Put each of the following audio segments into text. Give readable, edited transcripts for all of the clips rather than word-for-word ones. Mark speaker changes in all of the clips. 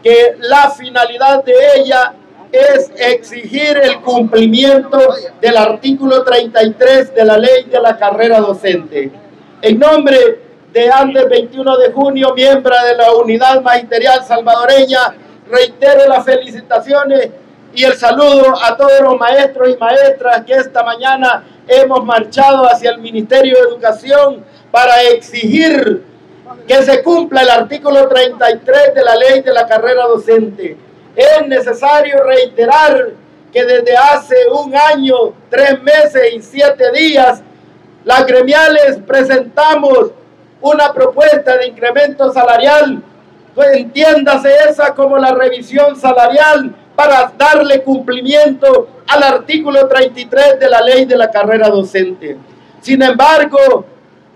Speaker 1: que la finalidad de ella es exigir el cumplimiento del artículo 33 de la ley de la carrera docente. En nombre de antes 21 de junio, miembro de la Unidad Magisterial Salvadoreña, reitero las felicitaciones y el saludo a todos los maestros y maestras que esta mañana hemos marchado hacia el Ministerio de Educación para exigir que se cumpla el artículo 33 de la ley de la carrera docente. Es necesario reiterar que desde hace 1 año, 3 meses y 7 días, las gremiales presentamos una propuesta de incremento salarial, pues entiéndase esa como la revisión salarial para darle cumplimiento al artículo 33 de la ley de la carrera docente. Sin embargo,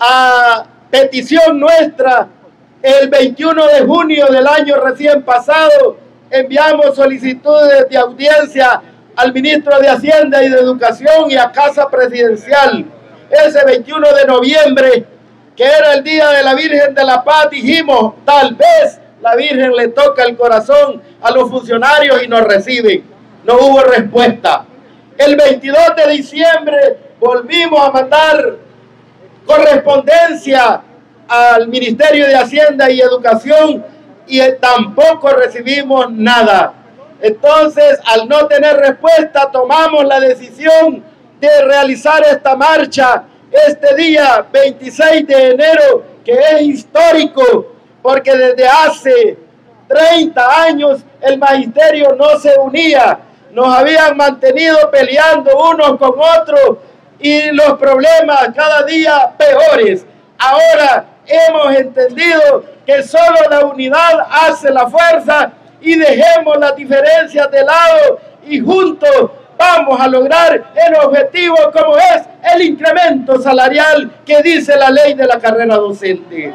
Speaker 1: a petición nuestra, el 21 de junio del año recién pasado, enviamos solicitudes de audiencia al ministro de Hacienda y de Educación y a Casa Presidencial. Ese 21 de noviembre, que era el Día de la Virgen de la Paz, dijimos, tal vez la Virgen le toca el corazón a los funcionarios y nos reciben. No hubo respuesta. El 22 de diciembre volvimos a mandar correspondencia al Ministerio de Hacienda y Educación y tampoco recibimos nada. Entonces, al no tener respuesta, tomamos la decisión de realizar esta marcha este día 26 de enero, que es histórico, porque desde hace 30 años el magisterio no se unía. Nos habían mantenido peleando unos con otros y los problemas cada día peores. Ahora hemos entendido que solo la unidad hace la fuerza y dejemos las diferencias de lado y juntos vamos a lograr el objetivo como es el incremento salarial que dice la ley de la carrera docente.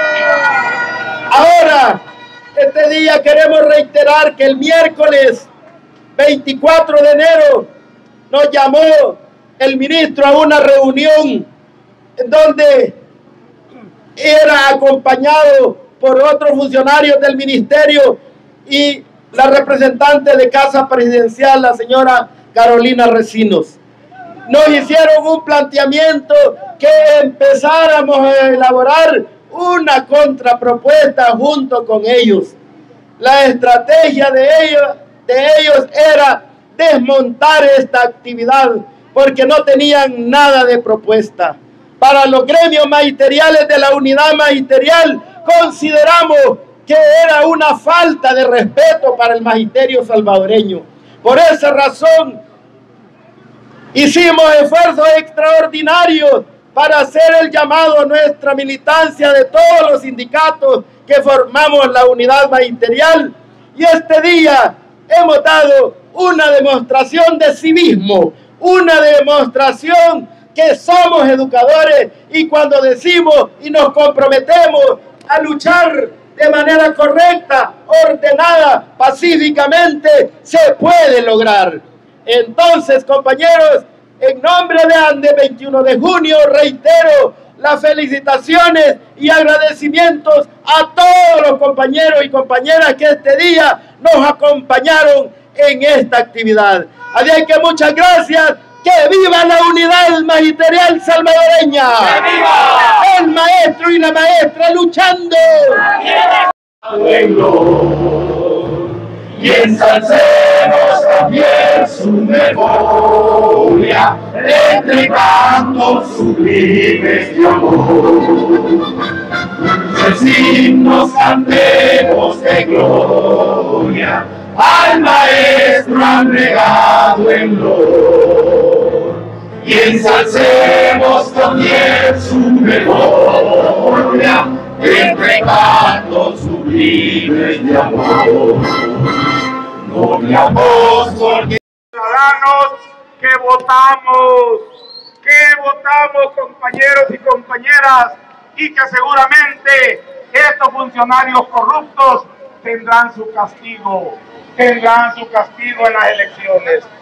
Speaker 1: Ahora, este día queremos reiterar que el miércoles 24 de enero nos llamó el ministro a una reunión en donde era acompañado por otros funcionarios del ministerio y la representante de Casa Presidencial, la señora Carolina Recinos. Nos hicieron un planteamiento que empezáramos a elaborar una contrapropuesta junto con ellos. La estrategia de ellos era desmontar esta actividad porque no tenían nada de propuesta. Para los gremios magisteriales de la unidad magisterial consideramos que era una falta de respeto para el magisterio salvadoreño. Por esa razón hicimos esfuerzos extraordinarios para hacer el llamado a nuestra militancia de todos los sindicatos que formamos la unidad magisterial, y este día hemos dado una demostración de civismo, una demostración que somos educadores, y cuando decimos y nos comprometemos a luchar de manera correcta, ordenada, pacíficamente, se puede lograr. Entonces, compañeros, en nombre de ANDE 21 de junio, reitero las felicitaciones y agradecimientos a todos los compañeros y compañeras que este día nos acompañaron en esta actividad. Así que muchas gracias. ¡Que viva la unidad magisterial salvadoreña! ¡Que viva! El maestro y la maestra luchando.
Speaker 2: Y ensalcemos también su memoria, entregando sublimes de amor. Decimos cantemos de gloria al maestro abnegado en loor. Y ensalcemos también su memoria, entregando sublimes de amor. Noble apóstol,
Speaker 3: ciudadanos que votamos, compañeros y compañeras, y que seguramente estos funcionarios corruptos tendrán su castigo en las elecciones.